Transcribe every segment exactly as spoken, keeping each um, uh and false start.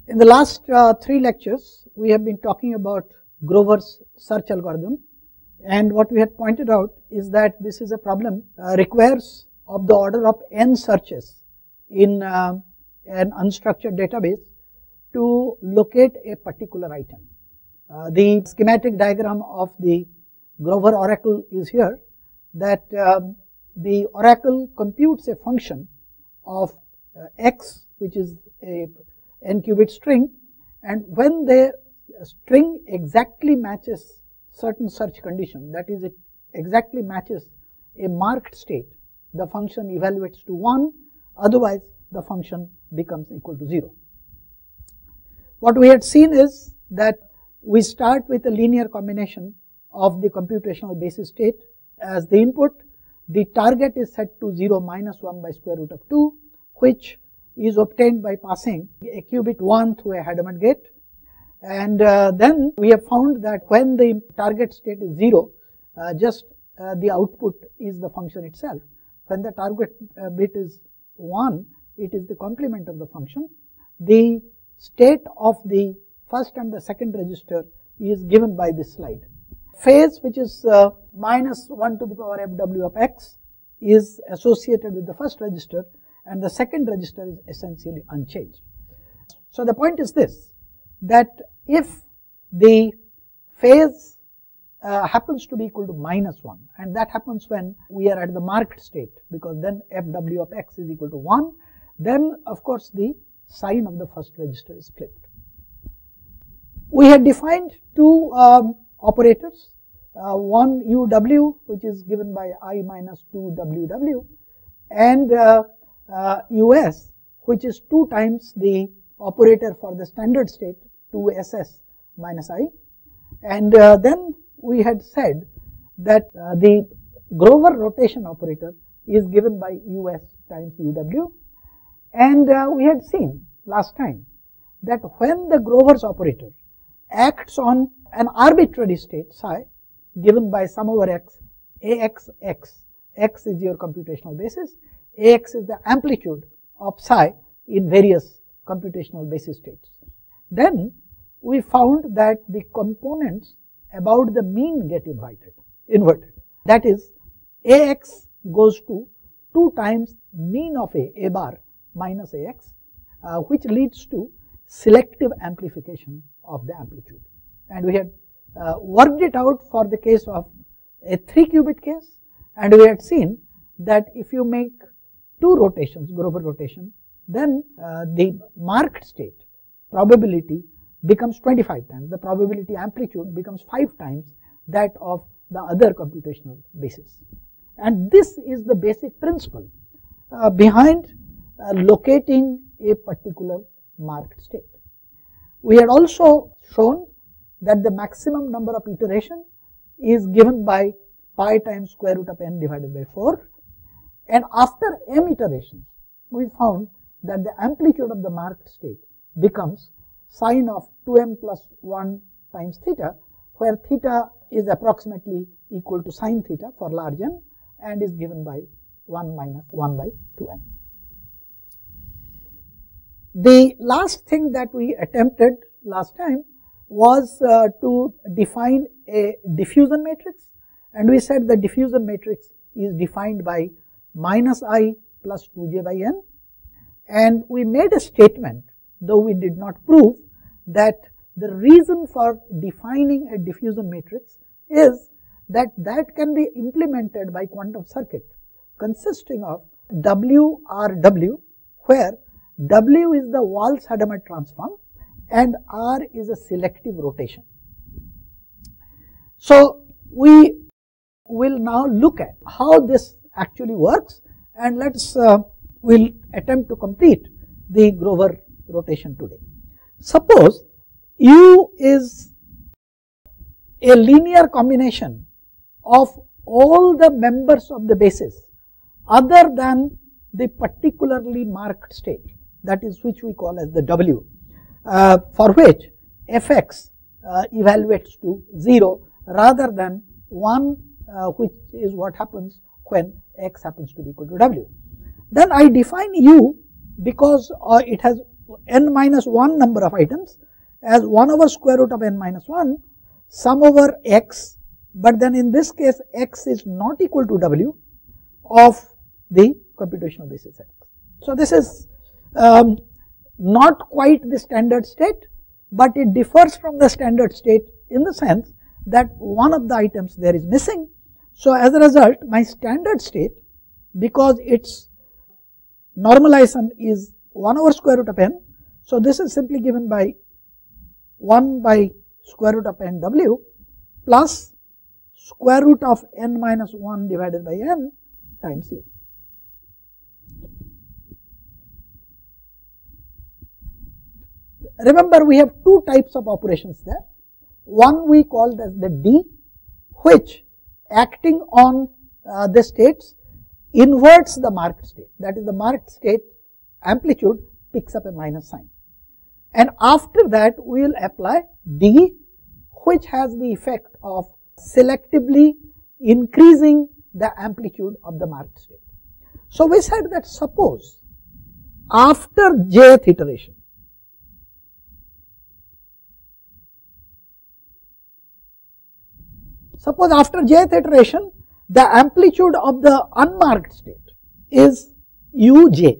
In the last uh, three lectures, we have been talking about Grover's search algorithm, and what we had pointed out is that this is a problem uh, requires of the order of n searches in uh, an unstructured database to locate a particular item. Uh, the schematic diagram of the Grover oracle is here, that uh, the oracle computes a function of uh, x, which is a n qubit string, and when the string exactly matches certain search condition, that is, it exactly matches a marked state, the function evaluates to one, otherwise the function becomes equal to zero. What we had seen is that we start with a linear combination of the computational basis state as the input. The target is set to zero minus one by square root of two, which is obtained by passing a qubit one through a Hadamard gate. And uh, then we have found that when the target state is zero, uh, just uh, the output is the function itself. When the target uh, bit is one, it is the complement of the function. The state of the first and the second register is given by this slide. Phase, which is uh, minus one to the power f w of x, is associated with the first register, and the second register is essentially unchanged. So the point is this, that if the phase uh, happens to be equal to minus one, and that happens when we are at the marked state, because then f w of x is equal to one, then of course the sign of the first register is flipped. We had defined two um, operators, uh, one u w, which is given by I minus two w w, and uh, uh, us, which is two times the operator for the standard state, two s s minus I. And uh, then we had said that uh, the Grover rotation operator is given by us times uw, and uh, we had seen last time that when the Grover's operator acts on an arbitrary state psi given by sum over x, ax x, x is your computational basis, ax is the amplitude of psi in various computational basis states. Then we found that the components about the mean get invited, inverted. That is, ax goes to two times mean of a, a bar minus ax, uh, which leads to selective amplification of the amplitude. And we had uh, worked it out for the case of a three qubit case, and we had seen that if you make two rotations, Grover rotation, then uh, the marked state probability becomes twenty-five times, the probability amplitude becomes five times that of the other computational basis. And this is the basic principle uh, behind uh, locating a particular marked state. We had also shown that the maximum number of iteration is given by pi times square root of n divided by four, and after m iterations we found that the amplitude of the marked state becomes sine of two m plus one times theta, where theta is approximately equal to sine theta for large n and is given by one minus one by two n. The last thing that we attempted last time was uh, to define a diffusion matrix, and we said the diffusion matrix is defined by minus I plus two j by n, and we made a statement, though we did not prove, that the reason for defining a diffusion matrix is that that can be implemented by quantum circuit consisting of W R W, where W is the Walsh-Hadamard transform and R is a selective rotation. So we will now look at how this actually works, and let's uh, we'll attempt to complete the Grover rotation today. Suppose U is a linear combination of all the members of the basis other than the particularly marked state, that is, which we call as the W, uh, for which fx uh, evaluates to zero rather than one, uh, which is what happens when x happens to be equal to W. Then I define U because uh, it has n minus one number of items as one over square root of n minus one sum over x, but then in this case x is not equal to w of the computational basis x. So this is um, not quite the standard state, but it differs from the standard state in the sense that one of the items there is missing. So as a result, my standard state, because its normalization is one over square root of n, so this is simply given by one by square root of n w plus square root of n minus one divided by n times u. Remember, we have two types of operations there. One we called as the D, which acting on uh, the states inverts the marked state. That is, the marked state amplitude picks up a minus sign. And after that, we will apply D, which has the effect of selectively increasing the amplitude of the marked state. So we said that suppose after jth iteration, suppose after jth iteration, the amplitude of the unmarked state is uj,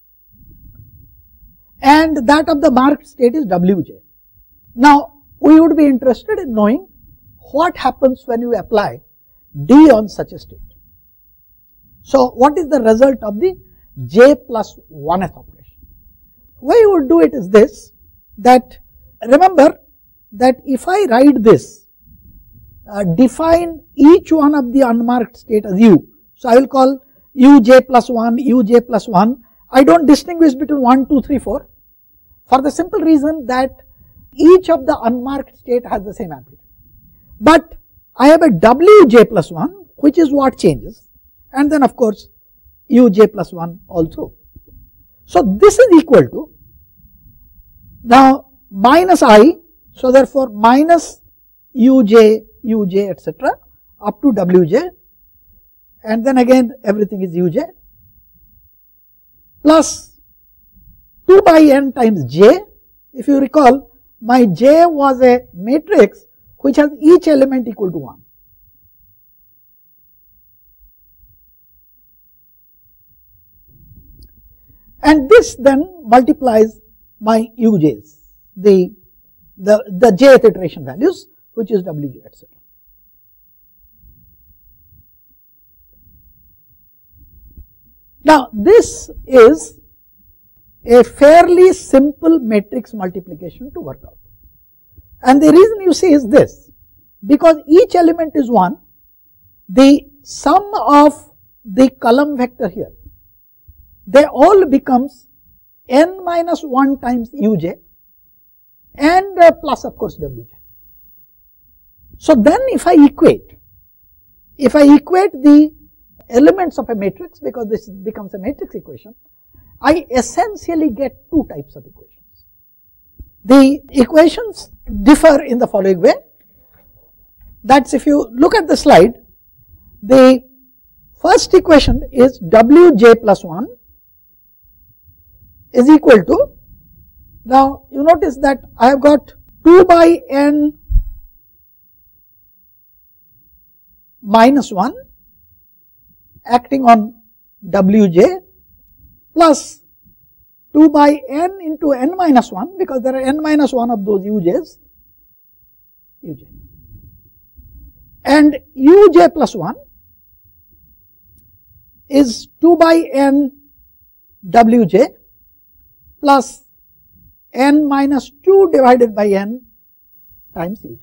and that of the marked state is wj. Now, we would be interested in knowing what happens when you apply D on such a state. So, what is the result of the j plus one th operation? The way you would do it is this, that remember that if I write this, uh, define each one of the unmarked state as u. So, I will call uj plus one, uj plus one. I do not distinguish between one, two, three, four, for the simple reason that each of the unmarked state has the same amplitude. But I have a wj plus one, which is what changes, and then of course uj plus one all through. So this is equal to now minus I, so therefore minus uj, uj etc. up to wj, and then again everything is uj plus two by n times j. If you recall, my j was a matrix which has each element equal to one. And this then multiplies my uj's, the, the, the jth iteration values, which is wj et cetera. Now, this is a fairly simple matrix multiplication to work out. And the reason you see is this, because each element is one, the sum of the column vector here, they all becomes n minus one times uj and uh, plus of course wj. So then if I equate, if I equate the elements of a matrix, because this becomes a matrix equation, I essentially get two types of equations. The equations differ in the following way. That's, if you look at the slide, the first equation is wj plus one is equal to, now you notice that I have got two by n minus one acting on wj plus two by n into n minus one, because there are n minus one of those uj's, uj, and uj plus one is two by n wj plus n minus two divided by n times uj.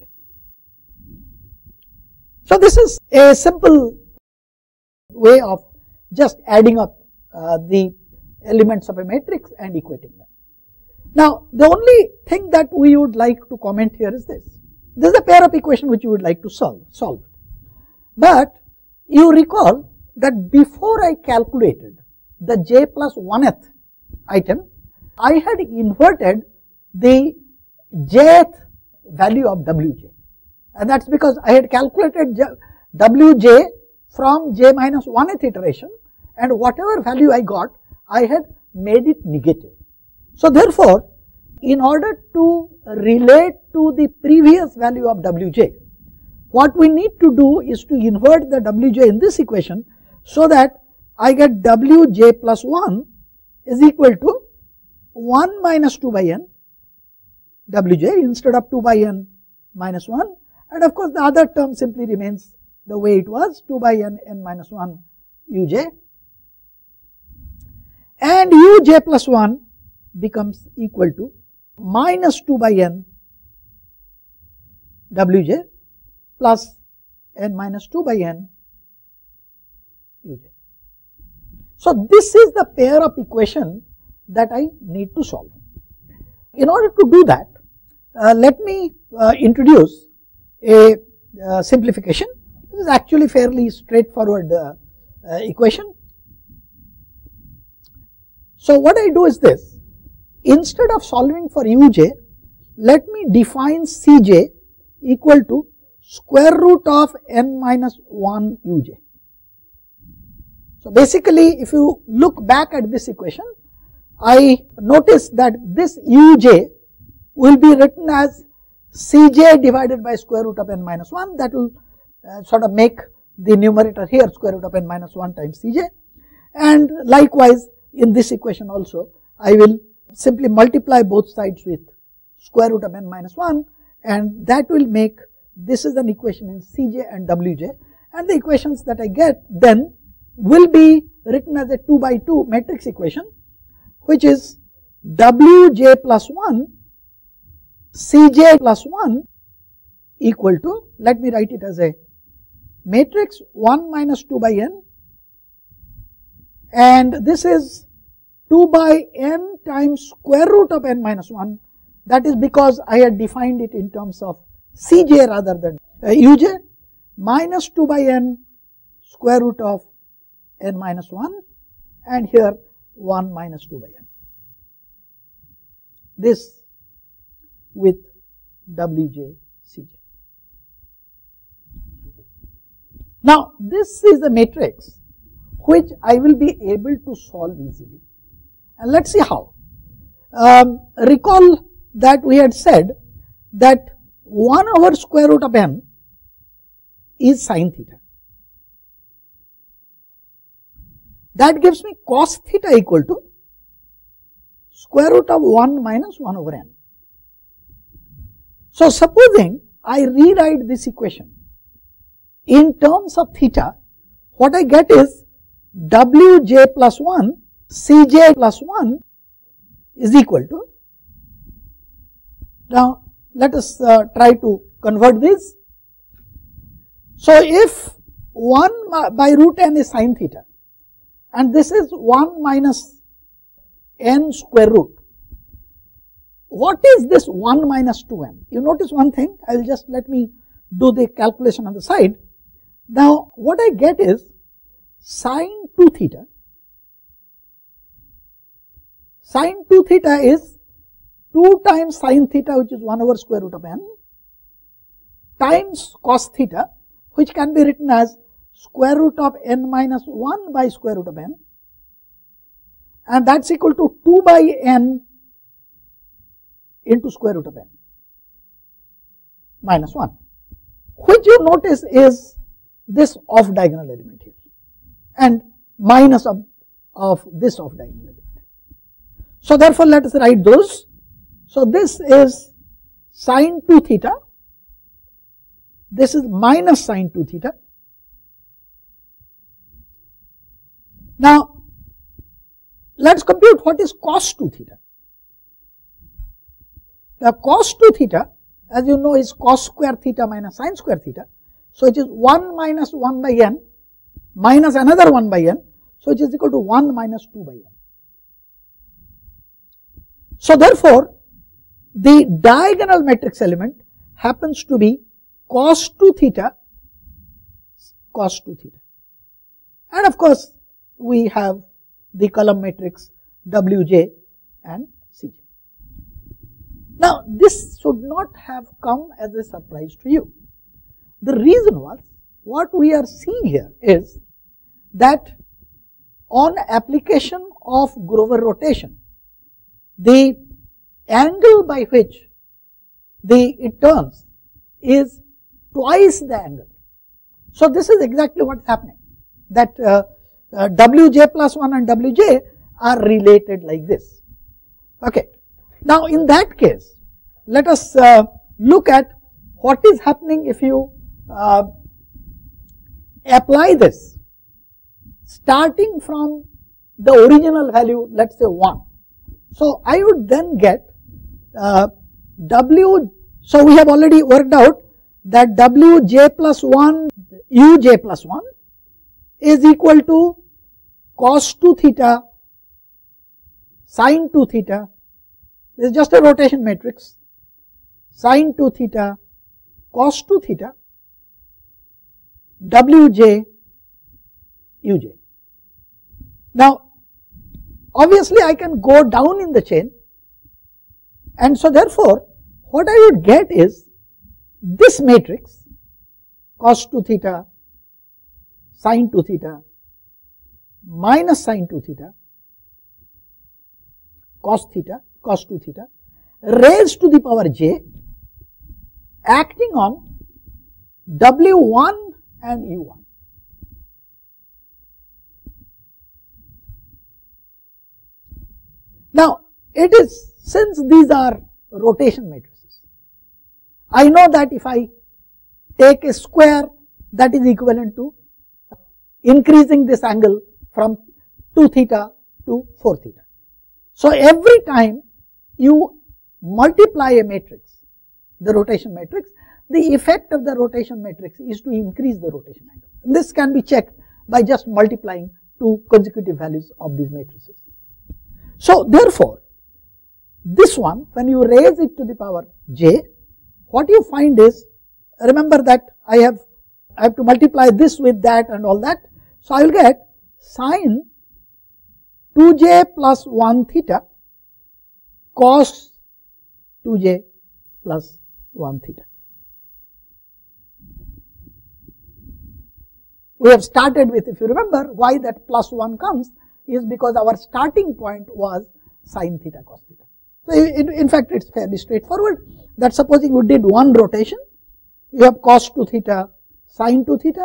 So this is a simple way of just adding up uh, the elements of a matrix and equating them. Now, the only thing that we would like to comment here is this. This is a pair of equation which you would like to solve, solve. But you recall that before I calculated the j plus one th item, I had inverted the jth value of wj, and that's because I had calculated wj from j minus one th iteration, and whatever value I got, I had made it negative. So therefore, in order to relate to the previous value of Wj, what we need to do is to invert the Wj in this equation, so that I get Wj plus one is equal to one minus two by n Wj instead of two by n minus one, and of course the other term simply remains the way it was, two by n n minus one uj, and uj plus one becomes equal to minus two by n Wj plus n minus two by n uj. So this is the pair of equation that I need to solve. In order to do that, uh, let me uh, introduce a uh, simplification. This is actually fairly straightforward uh, uh, equation. So what I do is this: instead of solving for uj, let me define cj equal to square root of n minus one uj. So basically, if you look back at this equation, I notice that this uj will be written as cj divided by square root of n minus one. That will uh, sort of make the numerator here square root of n minus one times cj, and likewise in this equation also I will simply multiply both sides with square root of n minus one, and that will make this is an equation in cj and wj, and the equations that I get then will be written as a two by two matrix equation, which is wj plus one cj plus one equal to, let me write it as a matrix one minus two by n, and this is two by n times square root of n minus one. That is because I had defined it in terms of cj rather than uh, uj, minus two by n square root of n minus one, and here one minus two by n. This with wj cj. Now this is a matrix which I will be able to solve easily, and let us see how. Um, recall that we had said that one over square root of n is sine theta. That gives me cos theta equal to square root of one minus one over n. So supposing I rewrite this equation in terms of theta, what I get is wj plus one cj plus one is equal to, now let us uh, try to convert this. So if one by root n is sine theta, and this is one minus n square root, what is this one minus two n? You notice one thing, I will just let me do the calculation on the side. Now what I get is sine two theta. Sine two theta is two times sine theta, which is one over square root of n, times cos theta, which can be written as square root of n minus one by square root of n, and that is equal to two by n into square root of n minus one, which you notice is this off diagonal element here, and minus of, of this off diagonal element. So therefore let us write those. So this is sine two theta, this is minus sine two theta. Now let us compute what is cos two theta. Now cos two theta, as you know, is cos square theta minus sine square theta. So it is one minus one by n minus another one by n, so it is equal to one minus two by n. So therefore the diagonal matrix element happens to be cos two theta, cos two theta, and of course we have the column matrix wj and cj. Now this should not have come as a surprise to you. The reason was, what we are seeing here is that on application of Grover rotation, the angle by which the it turns is twice the angle. So this is exactly what is happening, that uh, uh, Wj plus one and Wj are related like this. Okay. Now in that case, let us uh, look at what is happening if you uh, apply this starting from the original value, let us say one. So I would then get uh, W, so we have already worked out that Wj plus one, Uj plus one is equal to cos two theta sin two theta. This is just a rotation matrix, sin two theta cos two theta Wj Uj. Now obviously I can go down in the chain, and so therefore what I would get is this matrix cos two theta sin two theta minus sin two theta cos theta cos two theta raised to the power j acting on W one and U one. Now it is, since these are rotation matrices, I know that if I take a square, that is equivalent to increasing this angle from two theta to four theta. So every time you multiply a matrix, the rotation matrix, the effect of the rotation matrix is to increase the rotation angle. This can be checked by just multiplying two consecutive values of these matrices. So therefore, this one, when you raise it to the power j, what you find is, remember that I have, I have to multiply this with that and all that. So I will get sin two j plus one theta cos two j plus one theta. We have started with, if you remember, why that plus one comes is because our starting point was sin theta cos theta. So in, in fact it's fairly straightforward, that supposing you did one rotation, you have cos two theta sin two theta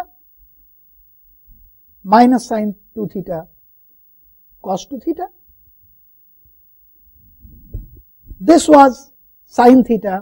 minus sin two theta cos two theta. This was sin theta,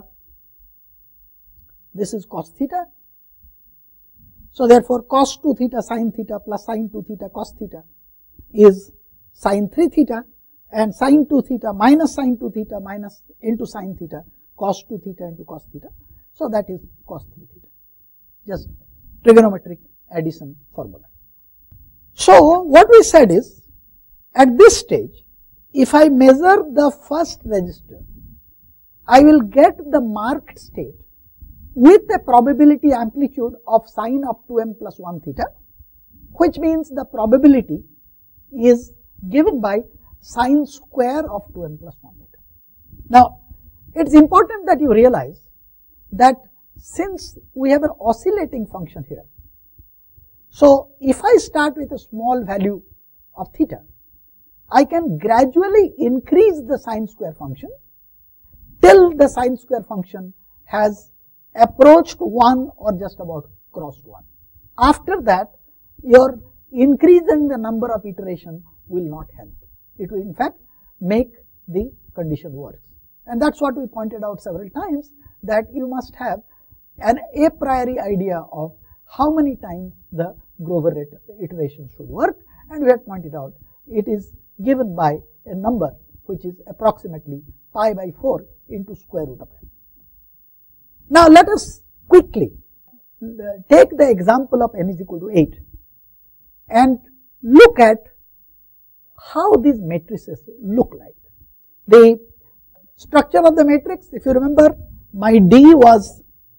this is cos theta. So therefore cos two theta sin theta plus sin two theta cos theta is sin three theta, and sin two theta minus sin two theta minus into sin theta cos two theta into cos theta. So that is cos three theta, just trigonometric addition formula. So what we said is, at this stage, if I measure the first register, I will get the marked state with a probability amplitude of sine of two m plus one theta, which means the probability is given by sine square of two m plus one theta. Now it is important that you realize that since we have an oscillating function here, so if I start with a small value of theta, I can gradually increase the sine square function till the sine square function has approached one or just about crossed one. After that, your increasing the number of iteration will not help. It will in fact make the condition worse. And that's what we pointed out several times, that you must have an a priori idea of how many times the Grover iteration should work, and we had pointed out it is given by a number which is approximately pi by four into square root of n. Now let us quickly take the example of n is equal to eight and look at how these matrices look like. The structure of the matrix, if you remember, my D was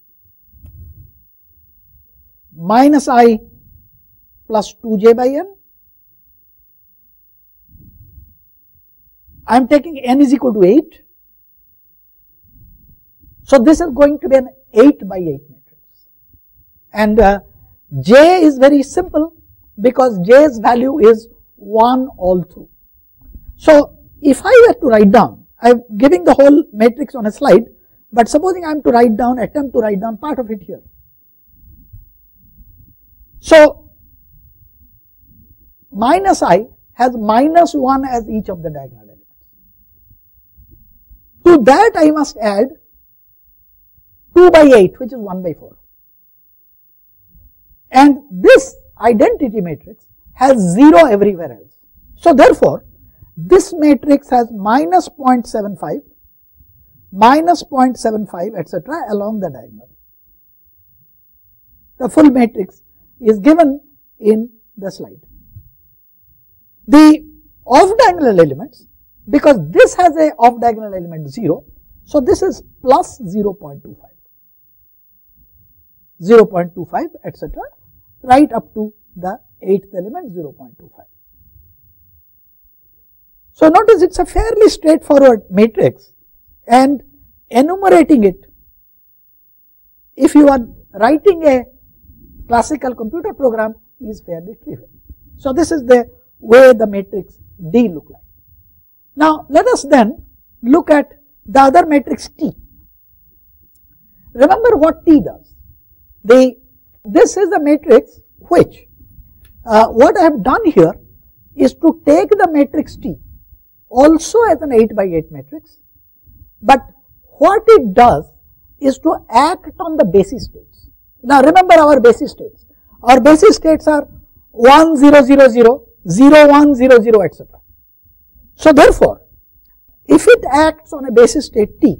minus I plus two j by n. I am taking n is equal to eight. So this is going to be an eight by eight matrix. And uh, j is very simple because j's value is one all through. So if I were to write down I am giving the whole matrix on a slide, but supposing I am to write down, attempt to write down part of it here. So minus I has minus one as each of the diagonal elements. To that I must add two by eight, which is one by four. And this identity matrix has zero everywhere else. So therefore, this matrix has minus zero point seven five, minus zero point seven five, et cetera along the diagonal. The full matrix is given in the slide. The off diagonal elements, because this has a off diagonal element zero, so this is plus zero point two five, zero point two five, et cetera, right up to the eighth element zero point two five. So notice it's a fairly straightforward matrix, and enumerating it, if you are writing a classical computer program, is fairly trivial. So this is the way the matrix D look like. Now let us then look at the other matrix T. Remember what T does. The, this is a matrix which, uh, what I have done here is to take the matrix T also as an eight by eight matrix, but what it does is to act on the basis states. Now remember our basis states. Our basis states are one, zero, zero, zero, zero, one, zero, zero, et cetera. So therefore, if it acts on a basis state T,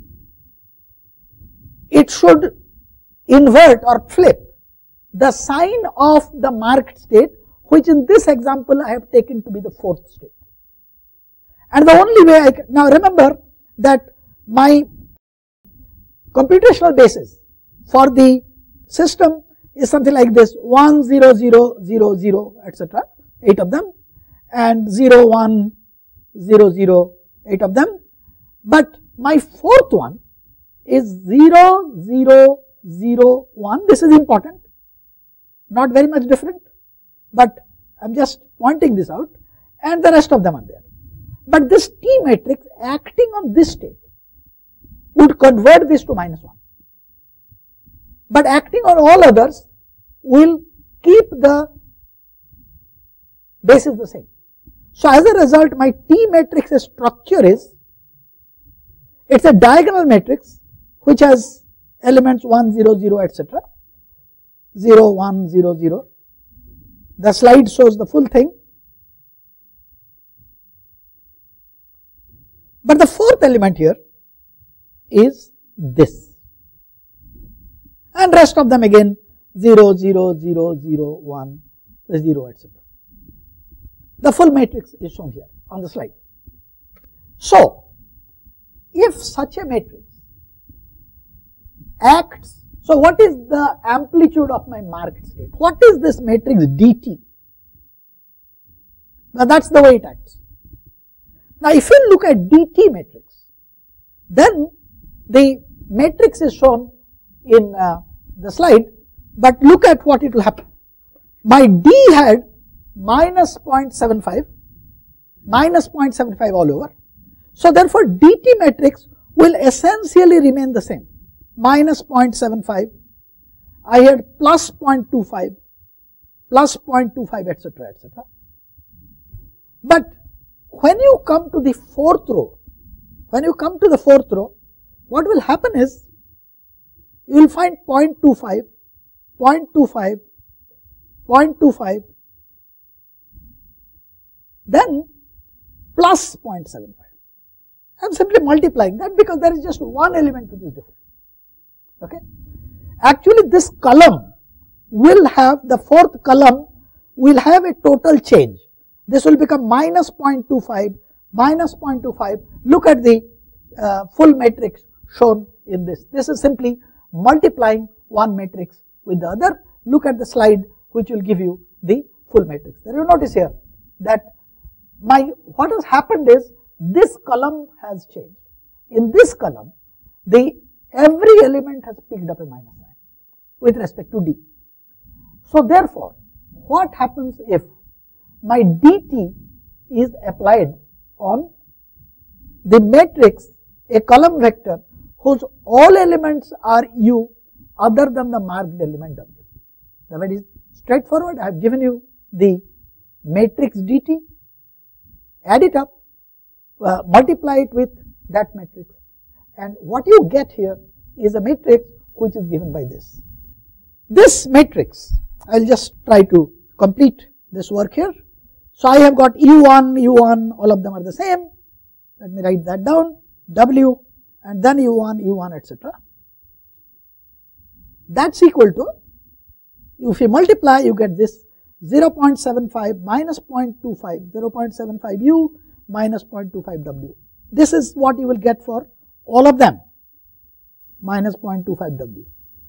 it should invert or flip the sign of the marked state, which in this example I have taken to be the fourth state. And the only way I can, now remember that my computational basis for the system is something like this: one, zero, zero, zero, zero, et cetera, eight of them, and zero, one, zero, zero, eight of them. But my fourth one is zero, zero, zero, one. This is important, not very much different, but I am just pointing this out, and the rest of them are there. But this T matrix acting on this state would convert this to minus one, but acting on all others will keep the basis the same. So as a result, my T matrix's structure is, it's a diagonal matrix which has elements one, zero, zero, et cetera, zero, one, zero, zero. The slide shows the full thing. But the fourth element here is this, and rest of them again zero, zero, zero, zero, one, zero, et cetera. The full matrix is shown here on the slide. So if such a matrix acts, so what is the amplitude of my marked state? What is this matrix D T? Now that's the way it acts. Now if you look at D T matrix, then the matrix is shown in uh, the slide, but look at what it will happen. My D had minus zero point seven five, minus zero point seven five all over. So therefore D T matrix will essentially remain the same, minus zero point seven five, I had plus zero point two five, plus zero point two five, et cetera, et cetera. But when you come to the fourth row, when you come to the fourth row, what will happen is, you will find zero point two five, zero point two five, zero point two five, then plus zero point seven five. I am simply multiplying that because there is just one element which is different. Okay. Actually this column will have, the fourth column will have a total change. This will become minus zero point two five, minus zero point two five. Look at the uh, full matrix shown in this. This is simply multiplying one matrix with the other. Look at the slide which will give you the full matrix. There you notice here that my, what has happened is, this column has changed. In this column, the every element has picked up a minus sign with respect to D. So therefore, what happens if my dt is applied on the matrix a column vector whose all elements are U other than the marked element W. The very straightforward. I have given you the matrix D T, add it up, uh, multiply it with that matrix, and what you get here is a matrix which is given by this. This matrix, I will just try to complete this work here. So I have got U one, U one, all of them are the same. Let me write that down, W, and then U one, U one, et cetera. That's equal to, if you multiply, you get this zero point seven five minus zero point two five, zero point seven five U minus zero point two five W. This is what you will get for all of them, minus zero point two five W.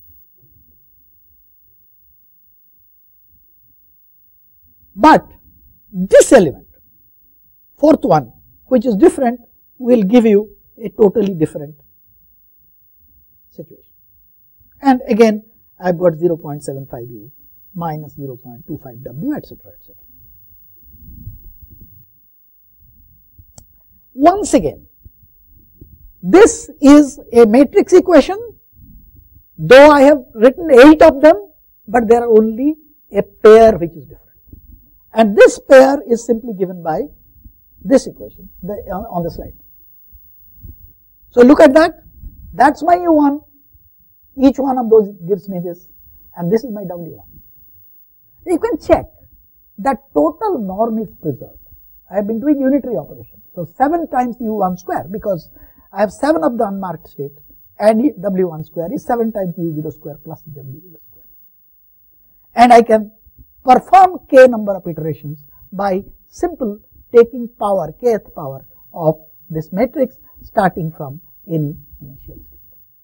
But this element, fourth one, which is different, will give you a totally different situation. And again, I have got zero point seven five U minus zero point two five W, et cetera, et cetera. Once again, this is a matrix equation, though I have written eight of them, but there are only a pair which is different. And this pair is simply given by this equation the, uh, on the slide. So look at that, that's my U one, each one of those gives me this, and this is my W one. You can check that total norm is preserved. I have been doing unitary operation, so seven times U one square, because I have seven of the unmarked state, and W one square is seven times U zero square plus W zero square. And I can perform k number of iterations by simple taking power, kth power of this matrix starting from any initial state.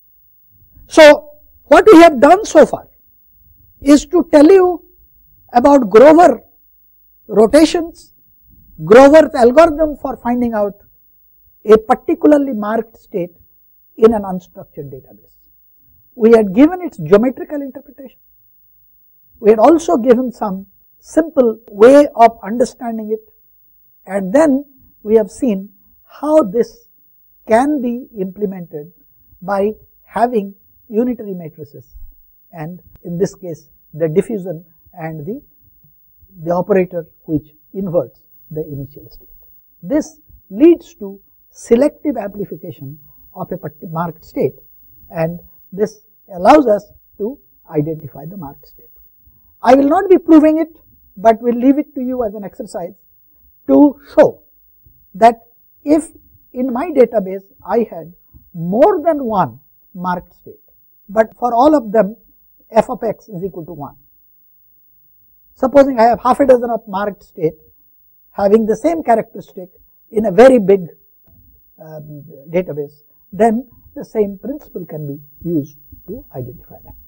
So what we have done so far is to tell you about Grover rotations, Grover's algorithm for finding out a particularly marked state in an unstructured database. We had given its geometrical interpretation. We had also given some simple way of understanding it, and then we have seen how this can be implemented by having unitary matrices, and in this case the diffusion and the, the operator which inverts the initial state. This leads to selective amplification of a marked state, and this allows us to identify the marked state. I will not be proving it, but will leave it to you as an exercise to show that if in my database I had more than one marked state, but for all of them f of x is equal to one. Supposing I have half a dozen of marked state having the same characteristic in a very big um, database, then the same principle can be used to identify them.